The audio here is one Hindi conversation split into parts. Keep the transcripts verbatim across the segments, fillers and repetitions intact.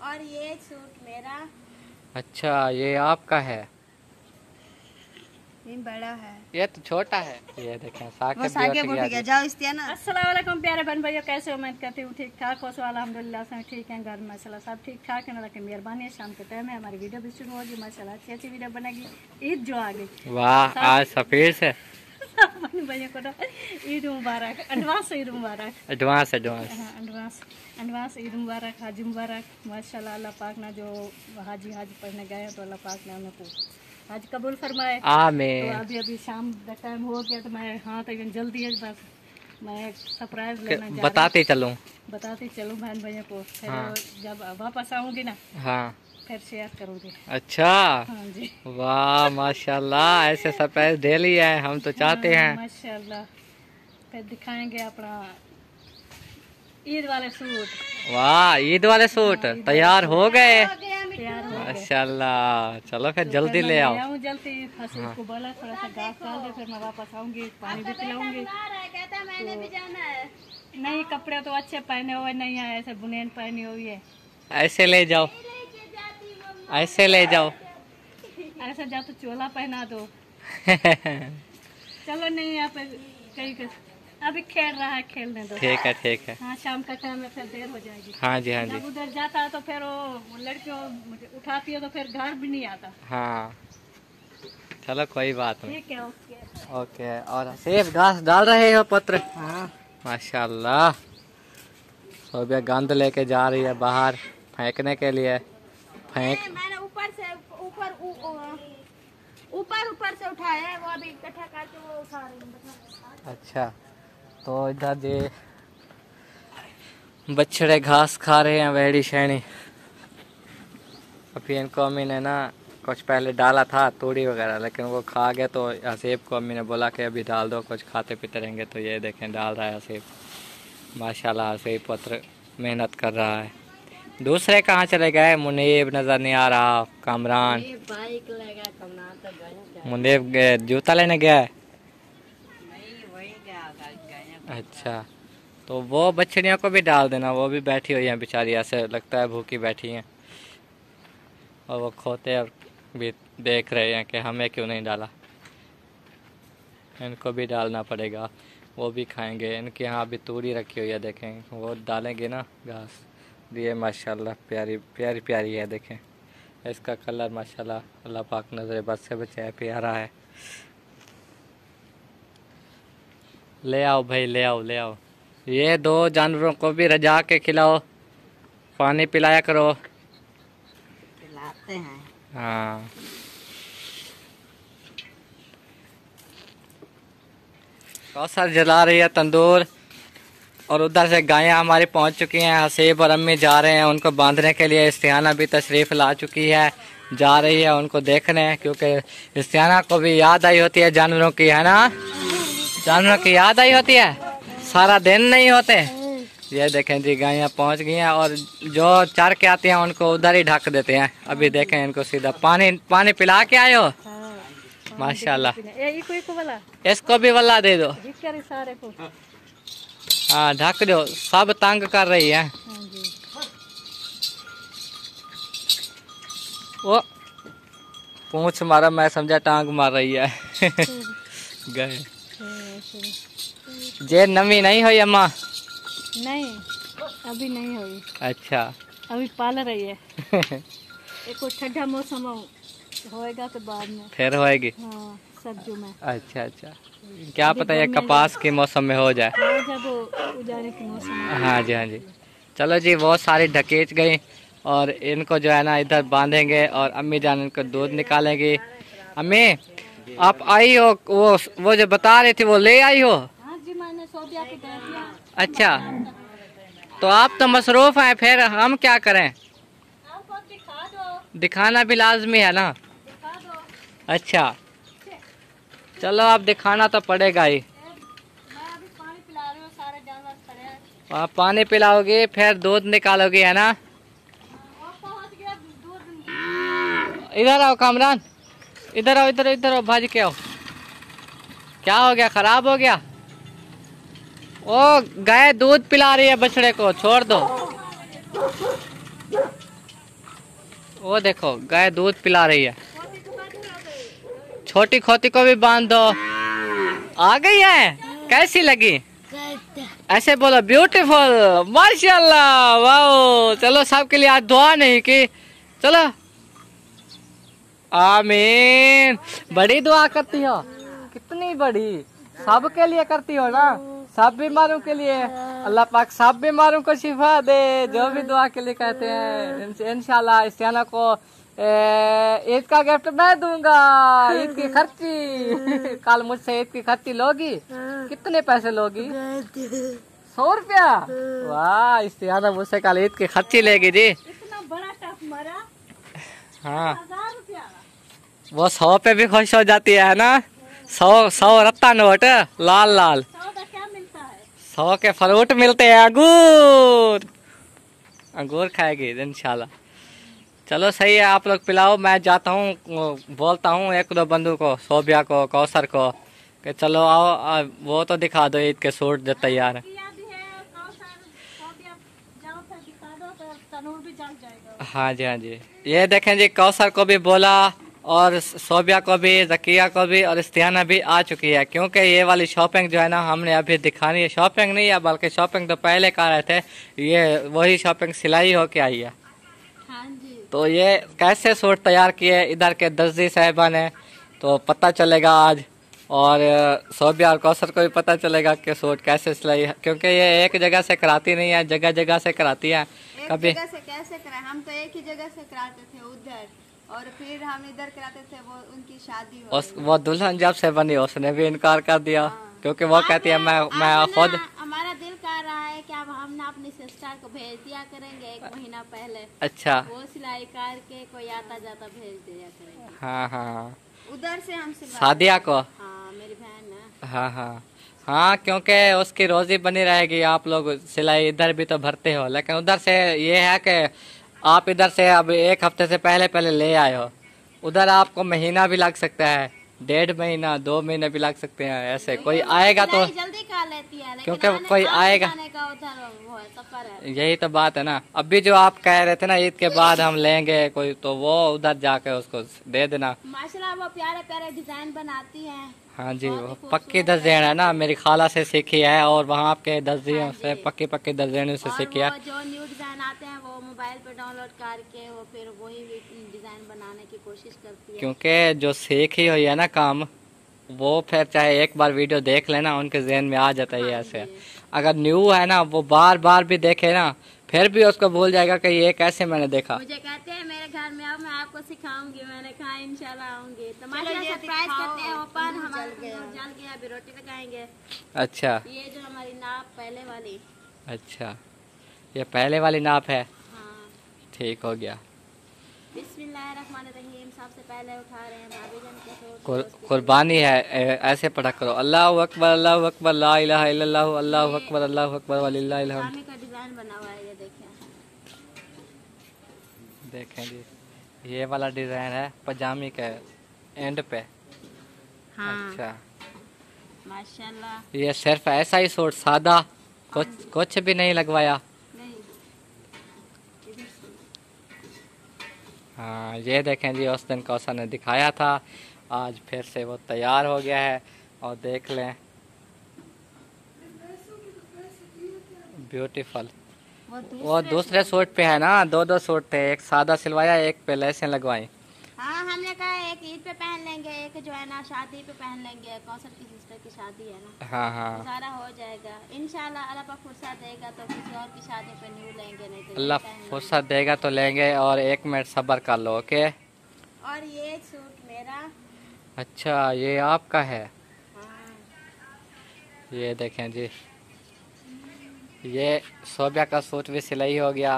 और ये सूट मेरा। अच्छा, ये आपका है? ये बड़ा है, ये तो छोटा है। ये देखें साके वो साके भी उठ उठ गया। जाओ इस्तियाना। अस्सलाम वालेकुम प्यारे बहन भाइयों, कैसे हो? उम्मीद करती हूँ ठीक ठाक हो। सो अल्हम्दुलिल्लाह से ठीक है, घर में माशाल्लाह सब ठीक ठाक है। अल्लाह की मेहरबानी है। शाम के टाइम है, हमारी वीडियो भी शुरू होगी माशाल्लाह। अच्छी अच्छी वीडियो बनेगी। ईद जो आ गई, वाह, आज सफेद से बहन भाइयों को तो ईद मुबारक, एडवांस ईद मुबारक। एडवांस एडवांस हाँ, एडवांस एडवांस ईद मुबारक, हाजी मुबारक माशाल्लाह। अल्लाह पाक ना जो हाजी हाजी पढ़ने गए हैं तो अल्लाह पाक ने उनको आज कबूल फरमाए। आमीन। तो अभी अभी शाम का टाइम हो गया तो मैं हाँ तो जल्दी है, बस मैं सरप्राइज लेना जा बताते चलूं बताती चलूँ बहन भैया को। फिर हाँ। जब वापस आऊँगी ना हाँ, फिर शेयर करूँगी। अच्छा। हाँ जी, वाह माशाल्लाह, ऐसे सरप्राइज दे लिया है, हम तो चाहते हैं। माशाल्लाह। फिर दिखाएंगे अपना ईद वाले सूट। वाह, ईद वाले सूट तैयार हो गए तैयार हो गए। माशाल्लाह। चलो फिर तो जल्दी फिर ले मैं आओ। आऊँ जल्दी। फंस को बोला थोड़ा सा घास डाल दे, फिर मैं वापस आऊँगी, पानी भी पिलाऊंगी। कहता है मैंने भी जाना है। नहीं, कपड़े तो अच्छे पहने हुए नहीं है, ऐसे बुनेन पहनी हुई है। ऐसे ले जाओ, ऐसे ले जाओ। ऐसा जा तो चोला पहना दो। चलो नहीं, यहाँ पे कहीं के अभी खेल रहा है, खेलने दो। ठीक है ठीक है। हाँ, शाम का टाइम में फिर देर हो जाएगी। हाँ जी हाँ जी। जब उधर जाता है तो फिर वो लड़कियों उठाती है तो फिर घर भी नहीं आता। हाँ, चलो कोई बात नहीं। ठीक है, ओके ओके। और सेब घास डाल रहे हो पत्र? हाँ। माशाल्लाह। सोबिया गंद लेके जा रही है बाहर फेंकने के लिए। फेंक मैंने ऊपर से ऊपर ऊपर ऊपर से उठाया है, वो अभी इकट्ठा करके वो उठा रही हूँ। अच्छा, तो इधर ये बछड़े घास खा रहे हैं, वेड़ी शैनी। अभी इनको अम्मी ने ना कुछ पहले डाला था तोड़ी वगैरह, लेकिन वो खा गए। तो हसीब को अम्मी ने बोला कि अभी डाल दो, कुछ खाते पीते रहेंगे। तो ये देखें डाल रहा है हसीब। माशाल्लाह, हसीब पुत्र मेहनत कर रहा है। दूसरे कहाँ चले गए? मुनीब नज़र नहीं आ रहा। कामरान बाइक लेगा, कमरान तो गया। मुनीब गए जूता लेने गया है। नहीं, वही गया। अच्छा, तो वो बछड़ियों को भी डाल देना, वो भी बैठी हुई हैं बेचारी, ऐसे लगता है भूखी बैठी हैं। और वो खोते और भी देख रहे हैं कि हमें क्यों नहीं डाला। इनको भी डालना पड़ेगा, वो भी खाएंगे। इनके यहाँ अभी तूड़ी रखी हुई है, देखें वो डालेंगे ना घास। ये माशाल्लाह प्यारी प्यारी प्यारी है, देखें इसका कलर माशाल्लाह। अल्लाह पाक नज़र बद से बचाए, प्यारा है। ले आओ भाई, ले आओ ले आओ। ये दो जानवरों को भी रजा के खिलाओ, पानी पिलाया करो। पिलाते हैं। हाँ, कौसर जला रही है तंदूर। और उधर से गायें हमारी पहुंच चुकी हैं। हसीब और अम्मी जा रहे हैं उनको बांधने के लिए। इस्तियाना भी तशरीफ़ ला चुकी है, जा रही है उनको देखने, क्योंकि इस्तियाना को भी याद आई होती है जानवरों की, है ना? जानवरों की याद आई होती है, सारा दिन नहीं होते। ये देखें जी, गायें पहुंच गई हैं और जो चर के आती हैं उनको उधर ही ढक देते हैं। अभी देखें इनको सीधा पानी पानी पिला के आए हो। माशाल्लाह। इसको भी वल्ला दे दो। सारे को हाँ, ढक दो, सब तंग कर रही है। वो पूंछ मारा, मैं समझा टांग मार रही है। गए जे नमी नहीं हुई अम्मा? नहीं, अभी नहीं हुई। अच्छा, अभी पाल रही है। एक ठंडा मौसम होएगा तो बाद में फिर होएगी। हाँ, सब्जियों में। अच्छा अच्छा, क्या पता ये कपास के मौसम में हो जाए। हाँ, जब उजाड़े के मौसम में। हाँ जी हाँ जी। चलो जी, वो सारी ढकेच गई और इनको जो है ना इधर बांधेंगे और अम्मी जान इनको दूध निकालेंगी। अम्मी आप आई हो, वो वो जो बता रही थी वो ले आई हो? हाँ जी, मैंने सोबिया को दे दिया। अच्छा, तो आप तो मसरूफ हैं, फिर हम क्या करें? आपको दिखा दो। दिखाना भी लाजमी है ना। दिखा दो। अच्छा, चलो आप दिखाना तो पड़ेगा ही। मैं अभी पानी पिला रही हूँ, सारे जानवर खड़े हैं। आप पानी पिलाओगे फिर दूध निकालोगे, है ना? वो पहुँच गया दूध। इधर आओ कामरान, इधर आओ, इधर इधर आओ, भाज के आओ। क्या हो गया, खराब हो गया? ओ, गाय दूध पिला रही है बछड़े को, छोड़ दो। वो देखो गाय दूध पिला रही है। छोटी खोती को भी बांध दो। आ गई है, कैसी लगी? ऐसे बोलो ब्यूटीफुल, माशाल्लाह, वाओ। चलो सबके लिए आज दुआ नहीं की, चलो आमीन। बड़ी दुआ करती हो, कितनी बड़ी, सबके लिए करती हो ना, सब बीमारों के लिए। अल्लाह पाक सब बीमारों को शिफा दे, जो भी दुआ के लिए कहते हैं। इंशाल्लाह इस्तियाना को ईद का गिफ्ट मैं दूंगा, ईद की खर्ची। कल मुझसे ईद की खर्ची लोगी? कितने पैसे लोगी? सौ रुपया? वाह, इस्तियाना मुझसे कल ईद की खर्ची लेगी जी। इतना बड़ा टप मरा। हाँ, हजार रुपया। वो सौ पे भी खुश हो जाती है ना। सौ सौ रत्ता नोट लाल लाल। सौ का क्या मिलता है? सौ के फ्रूट मिलते हैं, अंगूर। अंगूर खाएगी इंशाल्लाह। चलो सही है, आप लोग पिलाओ, मैं जाता हूँ, बोलता हूँ एक दो बंधु को, सोबिया को, कौसर को, कि चलो आओ आ, वो तो दिखा दो ईद के सूट जो तैयार है। हाँ जी, हाँ जी। ये देखें जी, कौसर को भी बोला और सोबिया को भी, जकिया को भी और इस्तियाना भी आ चुकी है, क्योंकि ये वाली शॉपिंग जो है ना हमने अभी दिखानी है। शॉपिंग नहीं है बल्कि शॉपिंग तो पहले कर रहे थे, ये वही शॉपिंग सिलाई होके आई है। हाँ जी। तो ये कैसे सूट तैयार किए इधर के दर्जी साहिबा ने, तो पता चलेगा आज। और सोबिया और कौसर को भी पता चलेगा कि सूट कैसे सिलाई है, क्योंकि ये एक जगह से कराती नहीं है, जगह जगह से कराती है। कभी जगह से कैसे कराए, हम तो एक ही जगह से कराते थे उधर, और फिर हम इधर कराते थे। वो उनकी शादी हो उस वो दुल्हन जब से बनी उसने भी इनकार कर दिया। हाँ। क्योंकि वो कहती है मैं मैं खुद, हमारा दिल कर रहा है कि अब हम ना अपनी सिस्टर को भेज दिया करेंगे एक महीना पहले। अच्छा, वो सिलाई करके कोई आता जाता भेज दिया करेंगे। हाँ हाँ, उधर से हम सादिया को। हाँ, मेरी बहन है। हाँ हाँ हाँ, क्योंकि उसकी रोजी बनी रहेगी। आप लोग सिलाई इधर भी तो भरते हो, लेकिन उधर से ये है कि आप इधर से अब एक हफ्ते से पहले पहले ले आए हो, उधर आपको महीना भी लग सकता है, डेढ़ महीना, दो महीने भी लग सकते हैं। ऐसे कोई आएगा तो जल्दी कर लेती है, क्योंकि कोई आएगा, यही तो बात है ना। अभी जो आप कह रहे थे ना ईद के बाद हम लेंगे कोई, तो वो उधर जाके उसको दे देना। माशाल्लाह वो प्यारे प्यारे डिजाइन बनाती है। हाँ जी, वो पक्की दर्जियन है ना, मेरी खाला से सीखी है, और वहाँ के दर्जियों से पक्की पक्की दर्जियों से सीखी है। जो न्यू डिजाइन आते हैं वो मोबाइल पे डाउनलोड करके वो फिर वही डिजाइन बनाने की कोशिश करती है। क्योंकि जो सीखी हुई है ना काम, वो फिर चाहे एक बार वीडियो देख लेना उनके ज़हन में आ जाता है। ऐसे अगर न्यू है ना, वो बार बार भी देखे ना, फिर भी उसको भूल जाएगा कि ये कैसे मैंने देखा। मुझे कहते हैं मेरे घर में आओ, मैं आपको सिखाऊंगी। मैंने कहा इंशाल्लाह आऊंगी। तो माशाल्लाह सरप्राइज करते हैं ओपन, हमारा जल गया, अभी रोटी लगाएंगे। अच्छा, ये जो हमारी नाप पहले वाली। अच्छा, ये पहले वाली नाप है। हाँ, ठीक हो गया। बिस्मिल्लाहिर्रहमानिर्रहीम। सबसे पहले उठा रहे हैं भाभी जान के। कुर्बानी है, ऐसे पढ़ा करो, अल्लाह अकबर, अल्लाह अकबर, ला इलाहा इल्लल्लाह, अल्लाह अकबर, अल्लाह अकबर, वलिल्लाहिल हम्द। का डिजाइन बना हुआ है, ये देखें। देखें जी, ये वाला डिजाइन है पजामी के एंड पे। हाँ। अच्छा, माशाल्लाह। ये सिर्फ ऐसा ही सूट, सादा, कुछ कुछ भी नहीं लगवाया। हाँ, ये देखें जी, उस दिन कौसर ने दिखाया था, आज फिर से वो तैयार हो गया है। और देख लें, ब्यूटीफुल। वो दूसरे सूट पे है ना, दो दो सूट थे, एक सादा सिलवाया, एक पे लेसें लगवाई। हाँ, हमने कहा एक ईद पे पहन लेंगे, एक जो है ना शादी पे पहन लेंगे। कौसर की सिस्टर की शादी है ना। हाँ हाँ, सारा हो जाएगा इंशाल्लाह। अल्लाह पाक फुर्सत देगा तो किसी और की शादी पे न्यू लेंगे, नहीं तो अल्लाह फुर्सत देगा तो लेंगे। और एक मिनट सब्र कर लो, ओके। और ये सूट मेरा। अच्छा, ये आपका है। हाँ। ये देखें जी, ये सोबिया का सूट भी सिलाई हो गया।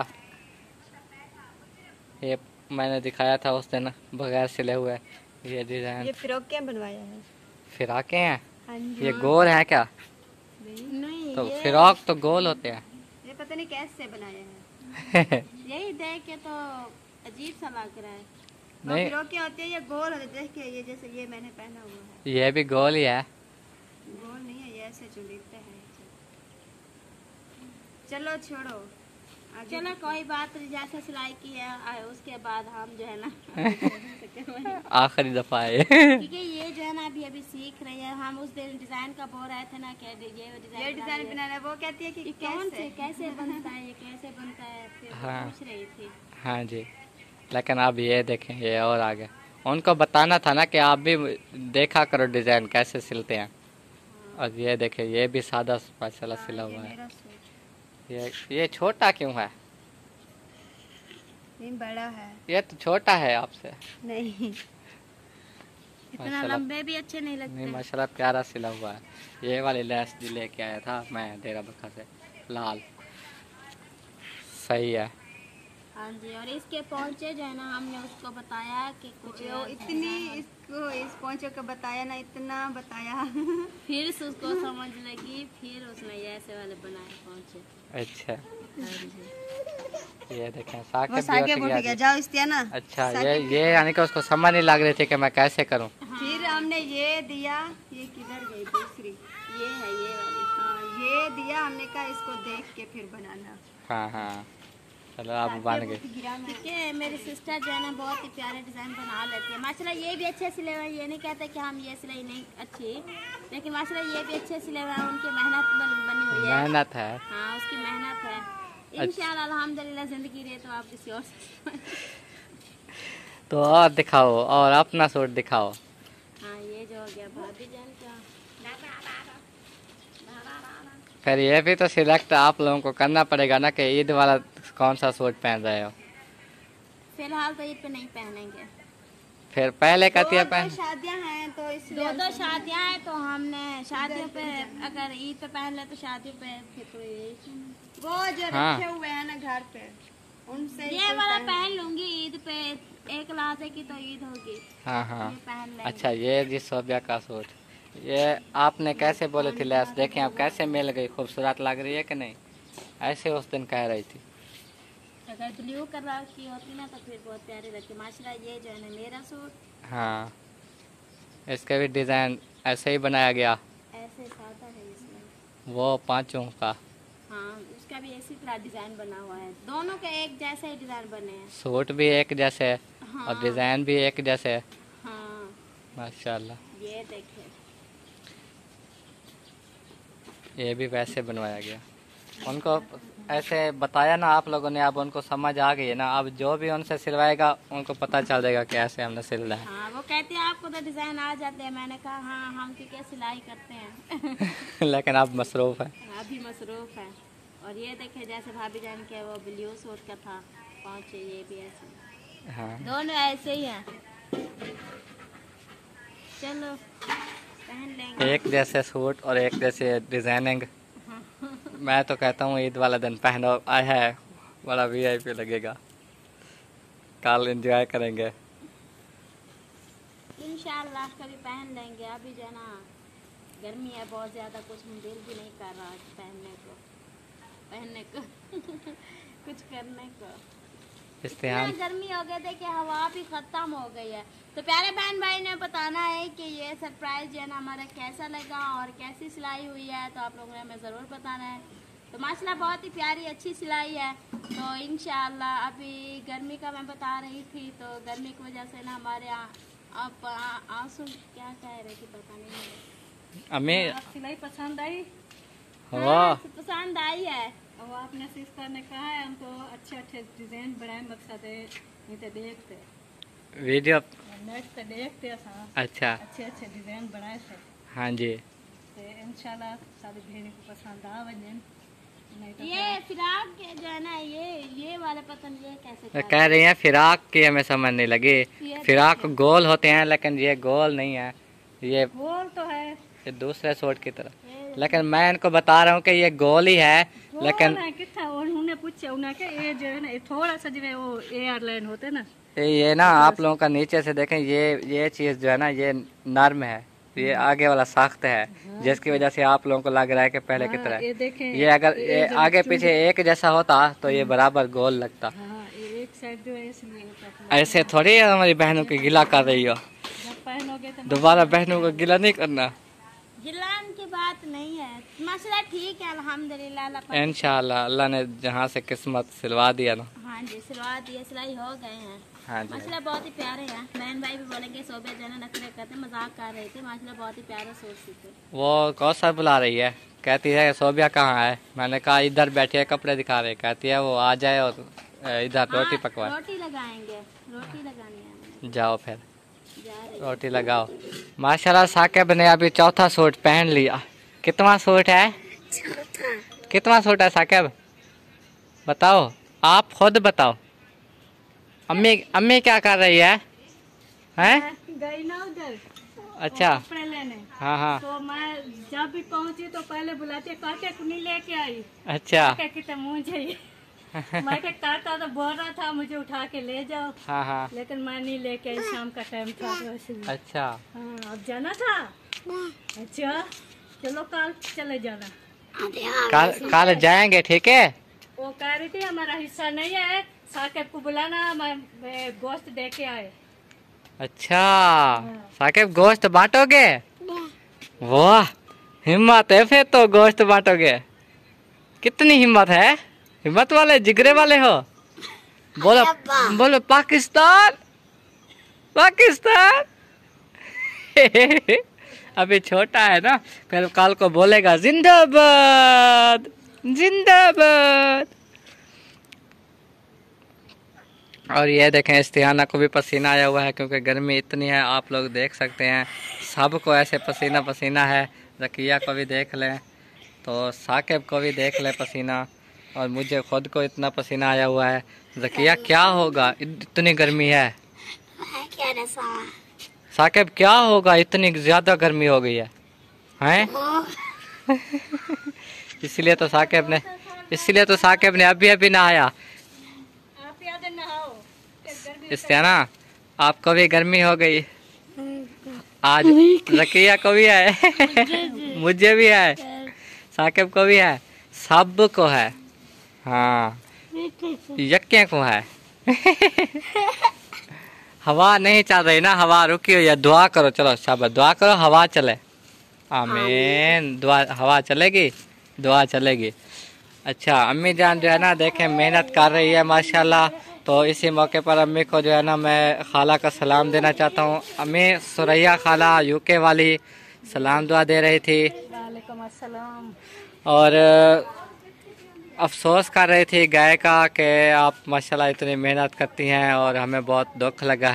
ये मैंने दिखाया था उस दिन बगैर सिले हुए। ये डिजाइन, ये फ्रॉक क्या बनवाया है? फिराके हैं। हाँ जी। ये गोल है क्या? नहीं, तो ये फिराक तो गोल होते हैं। ये पता नहीं कैसे बनाया है। यही देख के तो अजीब सा लग रहा है। नहीं, फ्रॉक क्या होती है, ये गोल होती है। देख के ये जैसे ये मैंने पहना हुआ है, ये भी गोल ही है। गोल नहीं है, ये ऐसे जो लिखते हैं। चलो छोड़ो, चलो कोई बात नहीं, जैसे सिलाई की है आ, उसके बाद हम जो है ना आखिरी दफा है क्योंकि ये जो है ना अभी अभी सीख रही है। हम उस दिन डिजाइन का बोल रहे थे ना कि ये डिजाइन ये डिजाइन बनाना है, वो कहती है कि कौन से कैसे बनता है, ये कैसे बनता है, फिर हाँ। पूछ रही थी। हाँ जी, लेकिन अब ये देखें ये और आगे उनको बताना था ना कि आप भी देखा करो डिजाइन कैसे सिलते हैं। और ये देखें ये भी सादा माशाल्लाह सिला हुआ है। ये ये छोटा क्यों है? नहीं बड़ा है। ये तो छोटा है आपसे। नहीं इतना लंबे भी अच्छे नहीं लगते। नहीं माशाल्लाह प्यारा सिला हुआ है। ये वाली लेस भी लेके आया था मैं डेरा बक्का से, लाल सही है। हाँ जी, और इसके पहुंचे जो है ना हमने उसको बताया कि कुछ इतनी इसको इस पहुंचे को बताया ना, इतना बताया फिर से उसको समझ लगी, फिर उसने ये ऐसे वाले बनाए पहुंचे। अच्छा हाँ जी, ये देखें साकिब वो साकिब भी उठ गया, जाओ इस्तिया ना। अच्छा ये ये यानी कि उसको समझ नहीं लग रही थी कि मैं कैसे करूं। फिर हमने ये दिया, ये किधर गई दूसरी, ये है ये वाली। हाँ ये दिया, हमने कहा इसको देख के फिर बनाना। हाँ हाँ चलो आप बन गए। ठीक है, मेरी सिस्टर जो है ना बहुत ही प्यारे डिज़ाइन बना लेती है माशाल्लाह। ये भी अच्छे सिले हुए हैं, ये नहीं कहते कि हम ये सिलाई नहीं अच्छी, लेकिन माशाल्लाह ये भी अच्छे सिले हुए हैं। उनकी मेहनत बनी हुई है, मेहनत है। हाँ उसकी मेहनत है। इंशाल्लाह अल्हम्दुलिल्लाह जिंदगी रहे तो आप किसी और से तो और दिखाओ, और अपना सूट दिखाओ। हाँ ये जो हो गया भाभी जान का। फिर ये भी तो सिलेक्ट आप लोगों को करना पड़ेगा ना कि ईद वाला कौन सा सूट पहन रहे हो। फिलहाल तो ईद पे नहीं पहनेंगे, फिर पहले कहती है दो पहन। शादियां हैं तो इसलिए दो दो शादियां हैं तो हमने शादियों पे अगर ईद पे पहन ले तो शादियों पे फिर तो यही वो जो हाँ। रखे हुए हैं ना घर पे, उनसे ये वाला पहन लूंगी ईद पे, एक लाजे की तो ईद होगी, हाँ हाँ ये पहन लेंगे। अच्छा ये जी सोबिया का सूट, ये आपने कैसे बोले थे लेस, देखें आप कैसे मिल गई, खूबसूरत लग रही है कि नहीं, ऐसे उस दिन कह रही थी। अगर ब्लू कलर की होती ना तो फिर बहुत प्यारी लगती माशाल्लाह। ये जो है ना मेरा सूट, हाँ इसका भी डिज़ाइन ऐसे ही बनाया गया, ऐसे सादा है इसमें, वो पाँचों का। हाँ उसका भी इसी तरह डिजाइन बना हुआ है, दोनों के एक जैसे ही डिजाइन बने हैं। सूट भी एक जैसे हाँ, और डिज़ाइन भी एक जैसे। हाँ माशाल्लाह ये देखिए, ये भी वैसे बनवाया गया। उनको ऐसे बताया ना आप लोगों ने, अब उनको समझ आ गई है ना, अब जो भी उनसे सिलवाएगा उनको पता चल जाएगा कि ऐसे हमने सिलना है। हाँ वो कहते हैं आपको तो डिजाइन आ जाते हैं, मैंने कहा हाँ हम क्योंकि सिलाई करते हैं लेकिन आप मसरूफ़ है। अभी मसरूफ है। और ये देखे जैसे भाभी जान के वो ब्लू सूट का था पहुंचे, ये भी ऐसे, हाँ दोनों ऐसे ही हैं। चलो पहन लेंगे एक जैसे सूट और एक जैसे डिजाइनिंग। मैं तो कहता हूँ ईद वाला दिन पहनो, आया है बड़ा वीआईपी लगेगा, कल एंजॉय करेंगे इंशाल्लाह, कभी पहन लेंगे। अभी जो है ना गर्मी है बहुत ज़्यादा, कुछ दिल भी नहीं कर रहा पहनने को पहनने को कुछ करने को। इतना गर्मी हो गई थी कि हवा भी ख़त्म हो गई है। तो प्यारे बहन भाई ने बताना है कि ये सरप्राइज जो है ना हमारा कैसा लगा और कैसी सिलाई हुई है, तो आप लोगों ने हमें ज़रूर बताना है। तो माशाल्लाह बहुत ही प्यारी अच्छी सिलाई है। तो इंशाल्लाह अभी गर्मी का मैं बता रही थी, तो गर्मी की वजह से ना हमारे आप आंसू क्या कह रहे थे पता नहीं, अम्मी सिलाई पसंद आई, हाँ, पसंद आई है। और आपने सिस्टर ने कहा है हमको अच्छे अच्छे डिजाइन बनाए, मकसद है नहीं तो देखते वीडियो नेट पे देखते हैं, अच्छा अच्छे अच्छे डिजाइन बनाए थे। हाँ जी, तो इंशाल्लाह सारी बहनों को पसंद आवे। नहीं तो ये फिराक के जो है ना ये ये वाले पतन ये कैसे तो कह रही हैं फिराक की हमें समझ नहीं लगी। फिराक गोल होते हैं लेकिन ये गोल नहीं है, ये गोल तो है, ये दूसरे सूट की तरह। लेकिन मैं इनको बता रहा हूँ कि ये गोल ही है, लेकिन कितना उन्होंने पूछा उन्हें कि ये जो है ना थोड़ा सा जो है वो एयरलाइन होते ना, ये ना आप लोगों का नीचे से देखें, ये ये चीज़ जो है ना ये नर्म है, ये आगे वाला सख्त है, जिसकी वजह से आप लोगों को लग रहा है कि पहले की तरह। ये देखें, ये अगर ये आगे पीछे एक जैसा होता तो ये बराबर गोल लगता। हाँ, ये एक साइड जो है इसलिए ऐसे थोड़ी हमारी बहनों की गिला कर रही हो, जब पहनोगे तो दोबारा बहनों को गिला नहीं करना। जिलान की बात नहीं है, मसला ठीक है अल्हम्दुलिल्लाह। अल्लाह पाक- इंशाल्लाह अल्लाह ने जहाँ से किस्मत सिलवा दिया ना। हाँ जी, सिलवा दिए, सिलाई हो गए हैं। हाँ जी। माशाल्लाह बहुत ही प्यारे हैं। बहन भाई भी बोलेंगे सोबे जना नखरे करते, मजाक कर रहे थे। माशाल्लाह बहुत ही प्यारे सूट सीते। वो कौसर बुला रही है, कहती है सोबिया कहाँ है। मैंने कहा इधर बैठे कपड़े दिखा रहे, कहती है वो आ जाए और इधर रोटी पकवाए। रोटी लगाएंगे, रोटी लगानी है। जाओ फिर जा रही रोटी लगाओ। माशाल्लाह साकिब ने अभी चौथा सूट पहन लिया। कितना सूट है? कितना सूट है साकिब? बताओ, आप खुद बताओ। अम्मी अम्मी क्या कर रही है? हैं? गई ना उधर अच्छा। कपड़े लेने। हाँ हाँ। तो मैं जब भी पहुंची तो पहले बुलाती है, काके को नहीं लेके आई। अच्छा। काके तो मुझे मैं के काका तो बोल रहा था मुझे उठा के ले जाओ। हाँ हाँ। लेकिन मैं नहीं लेके आई, शाम का टाइम था तो वैसे भी। अच्छा। हाँ, अब जाना था। अच्छा चलो कल चले जाना। कल कल जाएंगे, ठीक है। वो कह रही थी हमारा हिस्सा नहीं है, साकिब को बुलाना, मैं गोश्त दे के आए। अच्छा साकिब गोश्त बांटोगे? वाह हिम्मत है फिर तो, गोश्त बांटोगे। कितनी हिम्मत है, हिम्मत वाले जिगरे वाले हो। बोलो बोलो पाकिस्तान पाकिस्तान। अभी छोटा है ना, फिर कल को बोलेगा जिंदाबाद जिंदाबाद। और ये देखें इस्तिहाना को भी पसीना आया हुआ है, क्योंकि गर्मी इतनी है, आप लोग देख सकते हैं सबको ऐसे पसीना पसीना है। रकिया को भी देख लें, तो साकिब को भी देख ले पसीना, और मुझे खुद को इतना पसीना आया हुआ है। रकिया क्या होगा, इतनी गर्मी है। साकिब क्या होगा, इतनी ज्यादा गर्मी हो गई है, हैं? इसलिए तो साकिब ने इसलिए तो साकिब ने अभी अभी नहाया। इस्तिहाना आपको भी गर्मी हो गई आज? रकिया को भी है मुझे भी है, साकिब को भी है, सब को है। हाँ यक्के को है। हवा नहीं चल रही ना, हवा रुकी हुई है। दुआ करो, चलो शाबाश, दुआ करो हवा चले। आमीन। दुआ, हवा चलेगी, दुआ चलेगी। अच्छा अम्मी जान जो है ना देखें मेहनत कर रही है माशाल्लाह। तो इसी मौके पर अम्मी को जो है ना मैं खाला का सलाम देना चाहता हूँ। अम्मी सुरैया खाला यूके वाली सलाम दुआ दे रही थी, वालेकुम अस्सलाम। और अफसोस कर रही थी गाय का कि आप माशाल्लाह इतनी मेहनत करती हैं, और हमें बहुत दुख लगा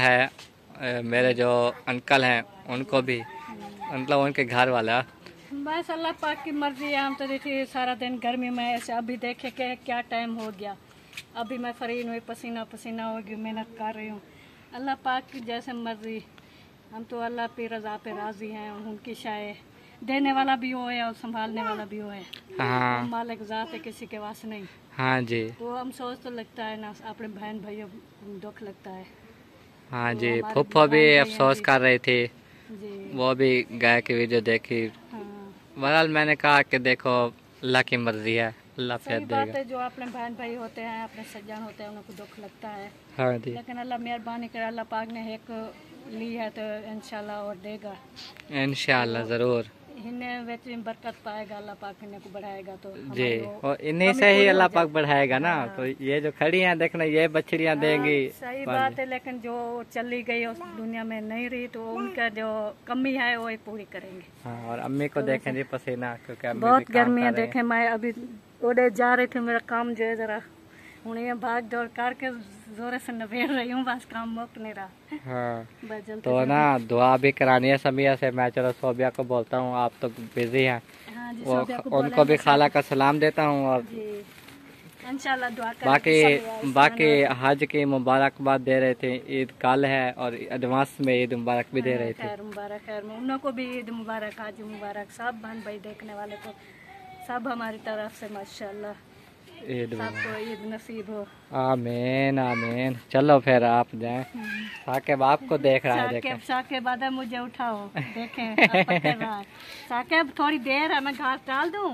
है। मेरे जो अंकल हैं उनको भी, मतलब उनके घर वाला। बस अल्लाह पाक की मर्जी है। हम तो देखिए सारा दिन गर्मी में ऐसे, अभी देखे के क्या टाइम हो गया, अभी मैं फरीन हुई, पसीना पसीना होगी, मेहनत कर रही हूँ। अल्लाह पाक की जैसे मर्जी, हम तो अल्लाह पे रज़ा पे राज़ी हैं। उनकी शाये देने वाला भी हो है और संभालने वाला भी हो है। हाँ मालिक ज़ात है, किसी के वास नहीं। हाँ जी। तो हम सोच तो लगता है ना, अपने बहन भाइयों दुख लगता है। हाँ तो जी। हमारे फुफ्फो भी बहन अफसोस भाई कर रही थी, जी। वो भी गाय की वीडियो देखी। हाँ बहरहाल मैंने कहा कि देखो अल्लाह की मर्जी है, अल्लाह फिर सही बात देगा। है, जो अपने बहन भाई होते हैं, अपने सज्जन होते हैं, उनको दुख लगता है। हाँ जी। लेकिन अल्लाह मेहरबानी करे, अल्लाह पाक ने एक ली है तो इंशाल्लाह और देगा। इंशाल्लाह ज़रूर इन्हें विच बरकत पाएगा, अल्लाह पाक इन्हें को बढ़ाएगा तो जी, हमारी वो और इन्हीं कमी से ही पूरी हो अल्लाह जाए। पाक बढ़ाएगा ना। हाँ। तो ये जो खड़ी हैं देखना, ये बछड़ियाँ देंगी। हाँ, सही बात है, लेकिन जो चली गई उस दुनिया में नहीं रही, तो उनका जो कमी है वो ही पूरी करेंगे। हाँ, और अम्मी को देखें जी पसीना, क्योंकि अम्मी भी बहुत काम गर्मी है। कर रहे हैं। देखे मैं अभी उड़े जा रही थी, मेरा काम जो है जरा हूँ ये भाग दौड़ करके जोर से नबेड़ रही हूँ, बस काम मुक नहीं रहा। हाँ बस जल्दी तो ना दुआ भी करानी है समिया से। मैं चलो सोबिया को बोलता हूँ, आप तो बिजी हैं, हाँ जी, वो सोबिया को उनको बोले भी मैं खाला का सलाम देता हूँ। और जी इंशाल्लाह दुआ करें बाकी कि सब आसान बाकी हो। हज की मुबारकबाद दे रहे थे। ईद कल है और एडवांस में ईद मुबारक भी दे रहे थे। खैर मुबारक, खैर उन को भी ईद मुबारक, आज मुबारक, सब बहन भाई देखने वाले को, सब हमारी तरफ से माशाल्लाह ईद सबको ईद नसीब हो। आमीन आमीन। चलो फिर आप जाएं, साकिब आपको देख रहा है। देखें साकिब साकिब आधा मुझे उठाओ, देखें आप पकड़ रहा है। साकिब थोड़ी देर है, मैं घास डाल दूं,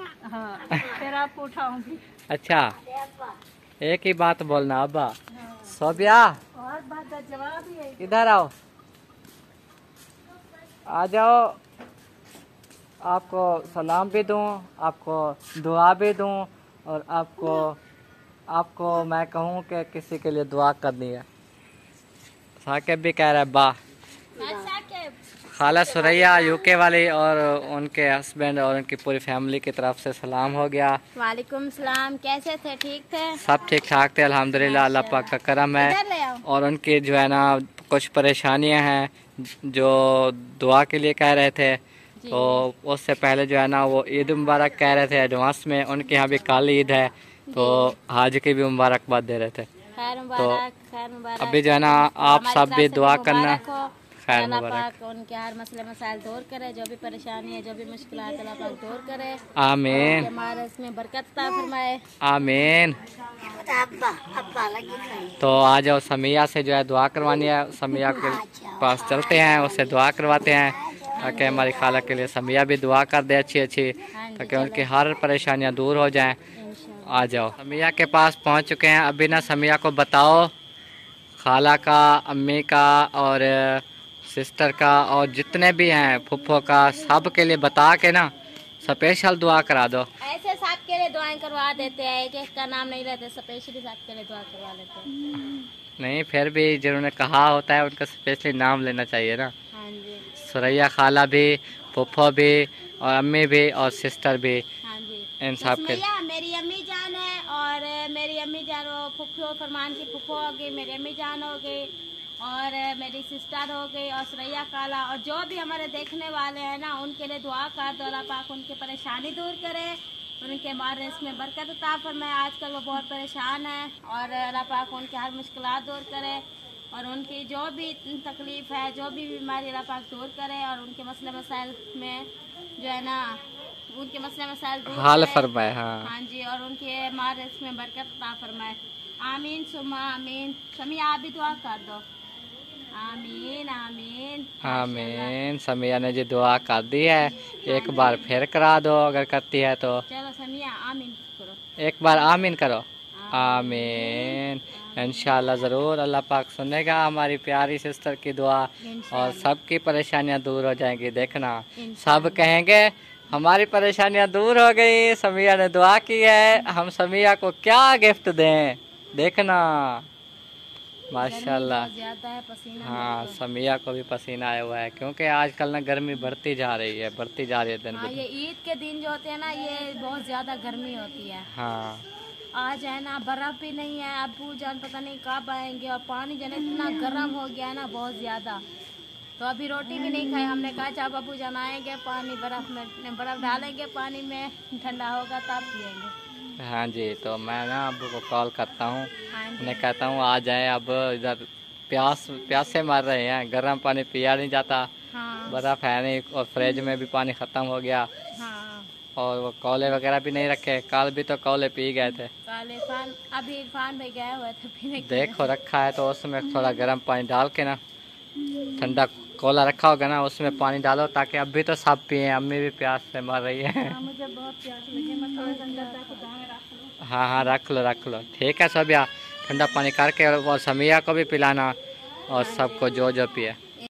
हाँ फिर आपको उठाऊंगी। अच्छा एक ही बात बोलना अब्बा। सोबिया और बात का जवाब ही है। इधर आओ, आ जाओ। आपको सलाम भी दूं, आपको दुआ भी दूं और आपको आपको मैं कहूँ कि किसी के लिए दुआ करनी है। साकिब भी कह रहा है बा। खाला सुरैया यूके वाली और उनके हस्बैंड और उनकी पूरी फैमिली की तरफ से सलाम हो गया। वालेकुम सलाम, कैसे थे? ठीक थे? सब ठीक ठाक थे अल्हम्दुलिल्लाह, अल्लाह पाक का करम है। और उनकी जो है ना कुछ परेशानियां हैं जो दुआ के लिए कह रहे थे, तो उससे पहले जो है ना वो ईद मुबारक कह रहे थे एडवांस में। उनके यहाँ भी कल ईद है, तो हाज की भी मुबारकबाद दे रहे थे। खैर मुबारक, खैर मुबारक। अभी जो है ना आप सब भी दुआ करना, खैर अल्लाह मुबारक। पाक उनके हर मसले मसाइल दूर करे, जो भी परेशानी है, जो भी मुश्किलात अल्लाह पाक दूर करे। आमीन। हमारे इसमें बरकत अता फरमाए। आमीन। तो आ जाओ, समिया से जो है दुआ करवानी है, समिया के पास चलते हैं, उससे दुआ करवाते हैं ताकि हमारी खाला के लिए समिया भी दुआ कर दे अच्छी अच्छी, ताकि उनकी हर परेशानियां दूर हो जाएं। आ जाओ, समिया के पास पहुंच चुके हैं। अभी ना समिया को बताओ खाला का, अम्मी का और सिस्टर का और जितने भी हैं फुफ्फो का, सब के लिए बता के ना स्पेशल दुआ करा दो। ऐसे सब के लिए दुआएं करवा देते हैं, एक एक का नाम नहीं लेते, स्पेशली सब के लिए दुआ करवा लेते हैं। नहीं, फिर भी जिन्होंने कहा होता है उनका स्पेशली नाम लेना चाहिए ना। हाँ जी। सुरैया खाला भी, फुफ्फो भी और अम्मी भी और सिस्टर भी। हाँ जी। इन सब के मेरी अम्मी जान है और मेरी अम्मी जान वो फुफ्फो फरमान की फुफ्फो हो गई, मेरी अम्मी जान हो गई और मेरी सिस्टर हो गई और सुरैया खाला, और जो भी हमारे देखने वाले हैं ना उनके लिए दुआ कर दो, अल्लाह पाक उनकी परेशानी दूर करे, उनके मारे इसमें बरकत अता फरमाए। आजकल वो बहुत परेशान है और अल्लाह पाक उनकी हर मुश्किलात दूर करे और उनकी जो भी तकलीफ़ है, जो भी बीमारी अल्लाह पाक दूर करे और उनके मसले मसाइल में जो है ना उनके मसले मसाइल दूर हाल करे। फरमाए। हाँ हाँ जी, और उनके मारे इसमें बरकत अता फरमाए। आमीन सुमा आमीन। समिया आप भी दुआ कर दो। आमीन आमीन आमीन। समिया ने जी दुआ कर दी है, एक बार फिर करा दो अगर करती है तो। चलो समिया आमीन करो, एक बार आमीन करो। आमीन। इंशाल्लाह ज़रूर अल्लाह पाक सुनेगा हमारी प्यारी सिस्टर की दुआ और सबकी परेशानियां दूर हो जाएंगी। देखना सब कहेंगे हमारी परेशानियां दूर हो गई, समिया ने दुआ की है, हम समिया को क्या गिफ्ट दें। देखना माशाल्लाह। ज्यादा है पसीना। हाँ, समिया को भी पसीना आया हुआ है क्योंकि आजकल ना गर्मी बढ़ती जा रही है, बढ़ती जा रही है दिन हाँ, ब ये ईद के दिन जो होते हैं ना ये बहुत ज्यादा गर्मी होती है। हाँ, आज है ना बर्फ भी नहीं है, अबू जान पता नहीं कब आएंगे और पानी जो है इतना गर्म हो गया है ना बहुत ज्यादा, तो अभी रोटी भी नहीं खाई। हमने कहा जब अबू जान आएंगे पानी बर्फ में बर्फ डालेंगे पानी में, ठंडा होगा तब पिएंगे। हाँ जी, तो मैं ना अबू को कॉल करता हूँ, हाँ जी। उन्हें कहता हूँ आ जाए, अब इधर प्यास प्यासे मर रहे हैं, गर्म पानी पिया नहीं जाता। हाँ बर्फ है नहीं और फ्रिज में भी पानी ख़त्म हो गया। हाँ। और वो कोले वगैरह भी नहीं रखे, कल भी तो कोले पी गए थे। कल इरफान अभी इरफान भाई गए हुए थे पीने के लिए। देखो रखा है तो उसमें थोड़ा गर्म पानी डाल के ना, ठंडा कोला रखा होगा ना उसमें पानी डालो ताकि अभी तो सब पिए। अम्मी भी प्यास से मर रही है। हाँ, मुझे बहुत प्यास लगी, मैं थोड़ा सा अंदर जाकर दाएं रख लूं। हाँ हाँ, रख लो रख लो, ठीक है सब यार, ठंडा पानी करके और समिया को भी पिलाना और सबको जो जो पिए।